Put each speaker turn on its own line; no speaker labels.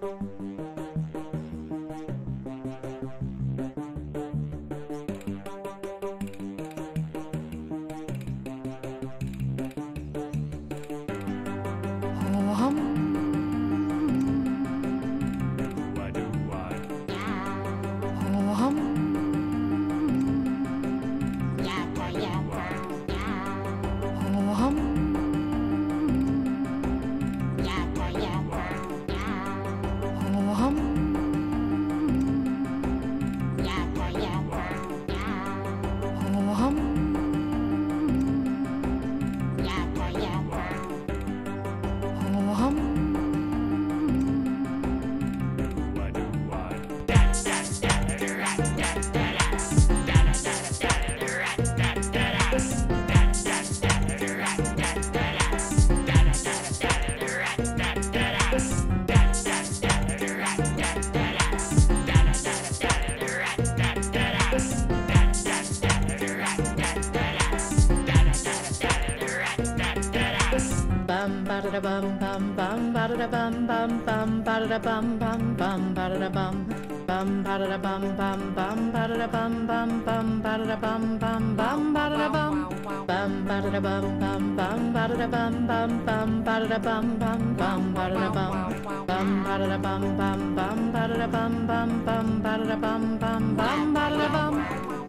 Bum ba da bum bum bum ba da bum bum bum ba da bum bum bum ba da bum bum ba da bum bum bum ba da bum bum bum ba da bum bum bum ba da bum bum ba da bum bum bum ba da bum bum bum ba da bum bum bum ba da bum bum ba da bum bum bum ba da bum bum bum ba da bum bum bum ba da bum